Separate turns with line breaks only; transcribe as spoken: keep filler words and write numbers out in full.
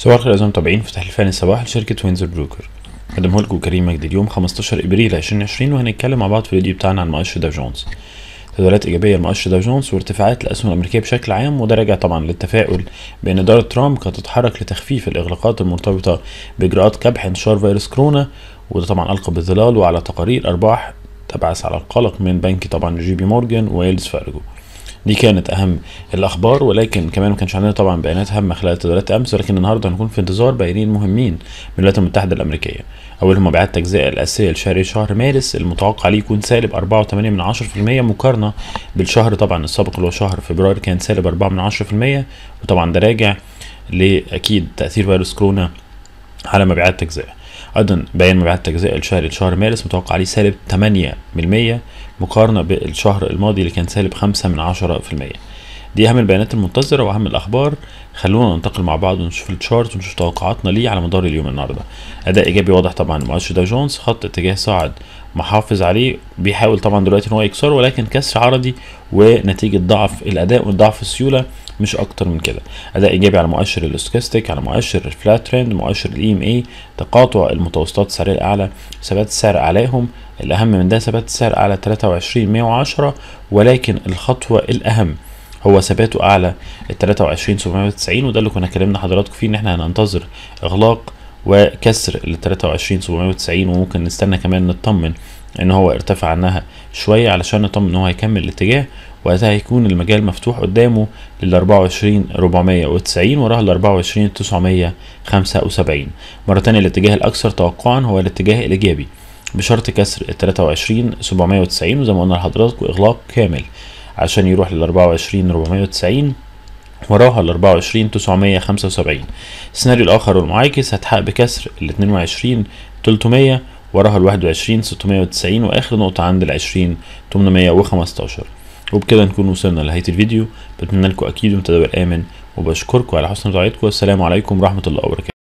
صباح الخير أعزائي المتابعين في تحليل فني الصباح لشركة وينزر بروكر. قدمه لكم كريم مجدي اليوم خمستاشر ابريل ألفين وعشرين، وهنتكلم مع بعض في الفيديو بتاعنا عن مؤشر داو جونز. تداولات ايجابيه لمؤشر داو جونز وارتفاعات الاسهم الامريكيه بشكل عام، وده راجع طبعا للتفاؤل بان اداره ترامب كانت تتحرك لتخفيف الاغلاقات المرتبطه باجراءات كبح انتشار فيروس كورونا، وده طبعا القى بالظلال وعلى تقارير ارباح تبعث على القلق من بنك طبعا جي بي مورجان ويلز فارجو. دي كانت اهم الاخبار، ولكن كمان ما كانش عندنا طبعا بيانات هامه خلال تداولات امس، ولكن النهارده هنكون في انتظار بيانين مهمين من الولايات المتحده الامريكيه. اولهم مبيعات التجزئه الاساسيه لشهر شهر مارس، المتوقع عليه يكون سالب أربعة وثمانية من عشرة في المية مقارنه بالشهر طبعا السابق اللي هو شهر فبراير كان سالب أربعة من عشرة في المية، وطبعا ده راجع لاكيد تاثير فيروس كورونا على مبيعات التجزئه. ايضا بيان مبيعات التجزئه لشهر شهر مارس متوقع عليه سالب ثمانية بالمية مقارنه بالشهر الماضي اللي كان سالب خمسة من عشرة في المية. دي اهم البيانات المنتظره واهم الاخبار. خلونا ننتقل مع بعض ونشوف التشارت ونشوف توقعاتنا ليه على مدار اليوم النهارده. اداء ايجابي واضح طبعا لمؤشر داو جونز، خط اتجاه صاعد محافظ عليه، بيحاول طبعا دلوقتي ان هو يكسره، ولكن كسر عرضي ونتيجه ضعف الاداء وضعف السيوله مش اكتر من كده. اداء ايجابي على مؤشر الاستوكاستيك، على مؤشر الفلات ترند، مؤشر الاي ام اي، تقاطع المتوسطات السعريه الاعلى، ثبات السعر اعلاهم، الاهم من ده ثبات السعر اعلى ثلاثة وعشرين مية وعشرة، ولكن الخطوه الاهم هو ثباته اعلى ال ثلاثة وعشرين سبعمية وتسعين، وده اللي كنا كلمنا حضراتكم فيه ان احنا هننتظر اغلاق وكسر ال ثلاثة وعشرين سبعمية وتسعين، وممكن نستنى كمان نطمن ان هو ارتفع عنها شويه علشان نطمن ان هو هيكمل الاتجاه، وقتها هيكون المجال مفتوح قدامه لل أربعة وعشرين أربعمية وتسعين وراها ال أربعة وعشرين تسعمية وخمسة وسبعين. مره تانية الاتجاه الاكثر توقعا هو الاتجاه الايجابي بشرط كسر ال ثلاثة وعشرين سبعمية وتسعين، وزي ما قلنا لحضراتكم اغلاق كامل عشان يروح لل أربعة وعشرين أربعمية وتسعين وراها ال أربعة وعشرين تسعمية وخمسة وسبعين. السيناريو الاخر والمعاكس هتحقق بكسر ال اتنين وعشرين تلتمية وراها ال واحد وعشرين ستمية وتسعين، واخر نقطه عند ال عشرين تمنمية وخمستاشر. وبكده نكون وصلنا لنهايه الفيديو. بتمنى لكم اكيد متداول امن، وبشكركم على حسن رعايتكم. والسلام عليكم ورحمه الله وبركاته.